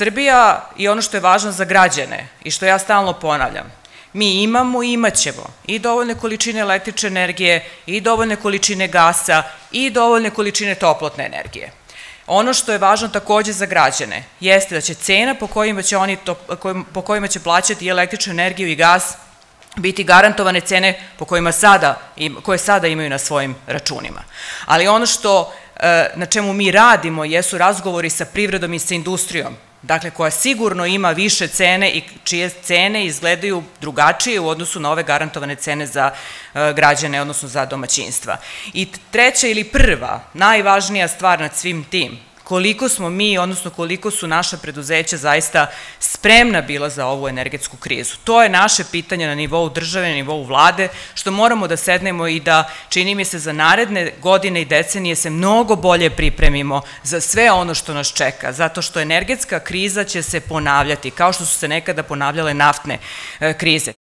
Srbija i ono što je važno za građane i što ja stalno ponavljam, mi imamo i imat ćemo i dovoljne količine električne energije i dovoljne količine gasa i dovoljne količine toplotne energije. Ono što je važno takođe za građane jeste da će cena po kojima će plaćati električnu energiju i gas biti garantovane cene koje sada imaju na svojim računima. Ali ono na čemu mi radimo jesu razgovori sa privredom i sa industrijom, dakle koja sigurno ima više cene i čije cene izgledaju drugačije u odnosu na ove garantovane cene za građane, odnosno za domaćinstva. I treća ili prva, najvažnija stvar nad svim tim, koliko smo mi, odnosno koliko su naša preduzeća zaista spremna bila za ovu energetsku krizu. To je naše pitanje na nivou države, na nivou vlade, što moramo da sednemo i da, čini mi se, za naredne godine i decenije se mnogo bolje pripremimo za sve ono što nas čeka, zato što energetska kriza će se ponavljati, kao što su se nekada ponavljale naftne krize.